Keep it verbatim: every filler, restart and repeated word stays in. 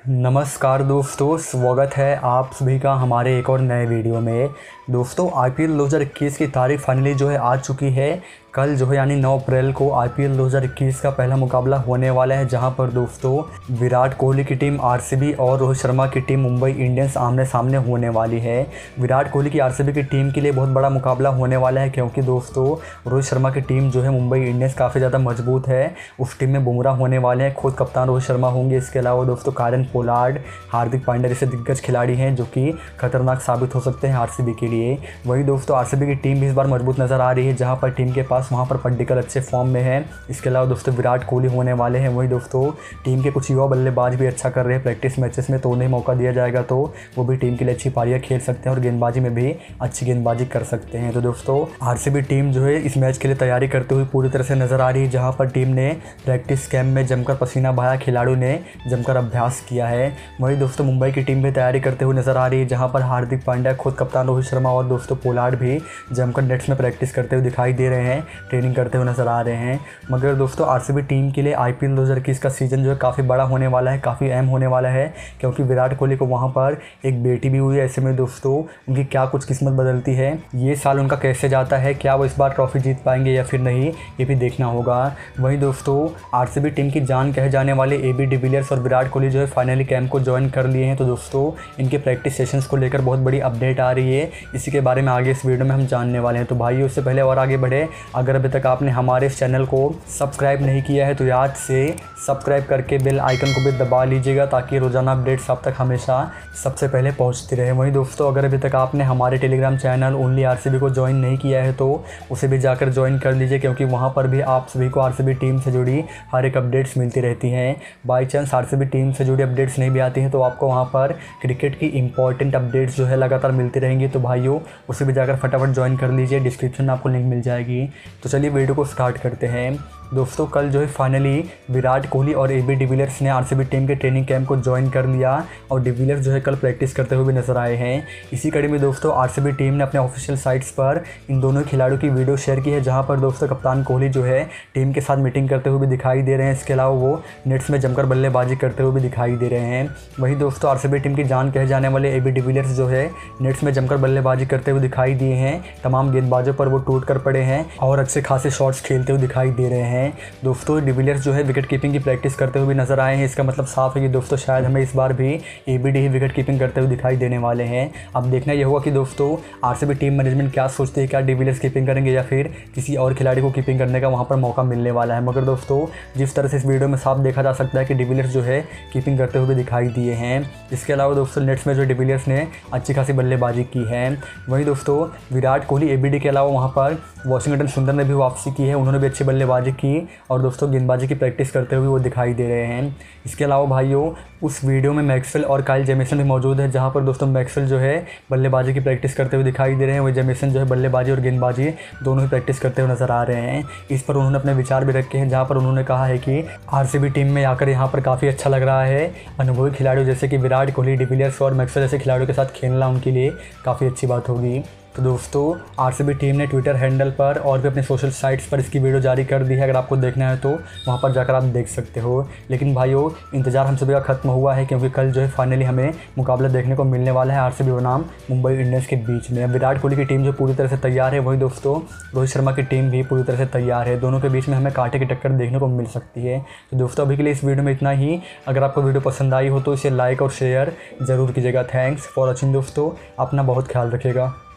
नमस्कार दोस्तों, स्वागत है आप सभी का हमारे एक और नए वीडियो में। दोस्तों आईपीएल दो हज़ार इक्कीस की तारीख फाइनली जो है आ चुकी है। कल जो है यानी नौ अप्रैल को आईपीएल दो हज़ार इक्कीस का पहला मुकाबला होने वाला है, जहां पर दोस्तों विराट कोहली की टीम आरसीबी और रोहित शर्मा की टीम मुंबई इंडियंस आमने सामने होने वाली है। विराट कोहली की आरसीबी की टीम के लिए बहुत बड़ा मुकाबला होने वाला है, क्योंकि दोस्तों रोहित शर्मा की टीम जो है मुंबई इंडियंस काफ़ी ज़्यादा मजबूत है। उस टीम में बुमराह होने वाले हैं, खुद कप्तान रोहित शर्मा होंगे। इसके अलावा दोस्तों कायरन पोलार्ड, हार्दिक पांड्या जैसे दिग्गज खिलाड़ी हैं जो कि खतरनाक साबित हो सकते हैं आरसीबी के लिए। वही दोस्तों आरसीबी की टीम भी इस बार मजबूत नज़र आ रही है, जहां पर टीम के पास वहां पर पड्डिकल अच्छे फॉर्म में है। इसके अलावा दोस्तों विराट कोहली होने वाले हैं। वही दोस्तों टीम के कुछ युवा बल्लेबाज भी अच्छा कर रहे हैं प्रैक्टिस मैचेस में, तो उन्हें मौका दिया जाएगा तो वो भी टीम के लिए अच्छी पारियाँ खेल सकते हैं और गेंदबाजी में भी अच्छी गेंदबाजी कर सकते हैं। तो दोस्तों आरसीबी टीम जो है इस मैच के लिए तैयारी करते हुए पूरी तरह से नज़र आ रही है, जहाँ पर टीम ने प्रैक्टिस कैंप में जमकर पसीना बहाया, खिलाड़ियों ने जमकर अभ्यास किया है। वही दोस्तों मुंबई की टीम भी तैयारी करते हुए नजर आ रही है, जहां पर हार्दिक पांड्या, खुद कप्तान रोहित शर्मा और दोस्तों पोलार्ड भी जमकर नेट्स में प्रैक्टिस करते हुए दिखाई दे रहे हैं, ट्रेनिंग करते हुए नजर आ रहे हैं। मगर दोस्तों आरसीबी टीम के लिए आईपीएल दो हज़ार इक्कीस का सीज़न जो है काफ़ी बड़ा होने वाला है, काफ़ी अहम होने वाला है, क्योंकि विराट कोहली को वहाँ पर एक बेटी भी हुई है। ऐसे में दोस्तों उनकी क्या कुछ किस्मत बदलती है, ये साल उनका कैसे जाता है, क्या वो इस बार ट्रॉफी जीत पाएंगे या फिर नहीं, ये भी देखना होगा। वहीं दोस्तों आरसीबी टीम की जान कहे जाने वाले एबी डिविलियर्स और विराट कोहली जो है फाइनली कैंप को ज्वाइन कर लिए हैं। तो दोस्तों इनके प्रैक्टिस सेशंस को लेकर बहुत बड़ी अपडेट आ रही है, इसी के बारे में आगे इस वीडियो में हम जानने वाले हैं। तो भाइयों उससे पहले और आगे बढ़े, अगर अभी तक आपने हमारे इस चैनल को सब्सक्राइब नहीं किया है तो याद से सब्सक्राइब करके बेल आइकन को भी दबा लीजिएगा, ताकि रोज़ाना अपडेट्स आप तक हमेशा सबसे पहले पहुंचती रहे। वहीं दोस्तों अगर अभी तक आपने हमारे टेलीग्राम चैनल ओनली आरसीबी को ज्वाइन नहीं किया है तो उसे भी जाकर ज्वाइन कर लीजिए, क्योंकि वहाँ पर भी आप सभी को आरसीबी टीम से जुड़ी हर एक अपडेट्स मिलती रहती हैं। बाई चांस आरसीबी टीम से जुड़ी अपडेट्स नहीं भी आती हैं तो आपको वहाँ पर क्रिकेट की इंपॉर्टेंट अपडेट्स जो है लगातार मिलती रहेंगी। तो भाइयों उसे भी जाकर फटाफट ज्वाइन कर लीजिए, डिस्क्रिप्शन में आपको लिंक मिल जाएगी। तो चलिए वीडियो को स्टार्ट करते हैं। दोस्तों कल जो है फाइनली विराट कोहली और एबी डिविलियर्स ने आरसीबी टीम के ट्रेनिंग कैंप को ज्वाइन कर लिया और डिविलियर्स जो है कल प्रैक्टिस करते हुए भी नजर आए हैं। इसी कड़ी में दोस्तों आरसीबी टीम ने अपने ऑफिशियल साइट्स पर इन दोनों खिलाड़ियों की वीडियो शेयर की है, जहां पर दोस्तों कप्तान कोहली जो है टीम के साथ मीटिंग करते हुए भी दिखाई दे रहे हैं। इसके अलावा वो नेट्स में जमकर बल्लेबाजी करते हुए भी दिखाई दे रहे हैं। वहीं दोस्तों आरसीबी टीम की जान कहे जाने वाले एबी डिविलियर्स जो है नेट्स में जमकर बल्लेबाजी करते हुए दिखाई दिए हैं। तमाम गेंदबाजों पर वो टूट कर पड़े हैं और अच्छे खासे शॉट्स खेलते हुए दिखाई दे रहे हैं। दोस्तों डिविलियर्स जो है विकेट कीपिंग की प्रैक्टिस करते हुए भी नजर आए हैं। इसका मतलब साफ है कि दोस्तों शायद हमें इस बार भी एबीडी ही विकेट कीपिंग करते हुए दिखाई देने वाले हैं। अब देखना यह होगा कि दोस्तों आरसीबी टीम मैनेजमेंट क्या सोचती है, क्या डिविलियर्स कीपिंग करेंगे या फिर किसी और खिलाड़ी को कीपिंग करने का वहाँ पर मौका मिलने वाला है। मगर दोस्तों जिस तरह से इस वीडियो में साफ देखा जा सकता है कि डिविलियर्स जो है कीपिंग करते हुए दिखाई दिए हैं। इसके अलावा दोस्तों नेट्स में जो डिविलियर्स ने अच्छी खासी बल्लेबाजी की है। वहीं दोस्तों विराट कोहली एबीडी के अलावा वहाँ पर वाशिंगटन सुंदर ने भी वापसी की है, उन्होंने भी अच्छी बल्लेबाजी की और दोस्तों गेंदबाजी की प्रैक्टिस करते हुए वो दिखाई दे रहे हैं। इसके अलावा भाइयों उस वीडियो में मैक्सवेल और काइल जेमिसन भी मौजूद है, जहां पर दोस्तों मैक्सवेल जो है बल्लेबाजी की प्रैक्टिस करते हुए दिखाई दे रहे हैं, वही जेमिसन जो है बल्लेबाजी और गेंदबाजी दोनों ही प्रैक्टिस करते हुए नजर आ रहे हैं। इस पर उन्होंने अपने विचार भी रखे हैं, जहाँ पर उन्होंने कहा है कि आरसीबी टीम में आकर यहाँ पर काफ़ी अच्छा लग रहा है। अनुभवी खिलाड़ियों जैसे कि विराट कोहली, डिविलियर्स और मैक्सवेल जैसे खिलाड़ियों के साथ खेलना उनके लिए काफ़ी अच्छी बात होगी। तो दोस्तों आरसीबी टीम ने ट्विटर हैंडल पर और भी अपने सोशल साइट्स पर इसकी वीडियो जारी कर दी है, अगर आपको देखना है तो वहां पर जाकर आप देख सकते हो। लेकिन भाइयों इंतजार हम सभी का खत्म हुआ है, क्योंकि कल जो है फाइनली हमें मुकाबला देखने को मिलने वाला है आरसीबी बनाम मुंबई इंडियंस के बीच में। विराट कोहली की टीम जो पूरी तरह से तैयार है, वही दोस्तों रोहित शर्मा की टीम भी पूरी तरह से तैयार है। दोनों के बीच में हमें कांटे की टक्कर देखने को मिल सकती है। तो दोस्तों अभी के लिए इस वीडियो में इतना ही। अगर आपको वीडियो पसंद आई हो तो इसे लाइक और शेयर ज़रूर कीजिएगा। थैंक्स फॉर वॉचिंग दोस्तों, अपना बहुत ख्याल रखिएगा।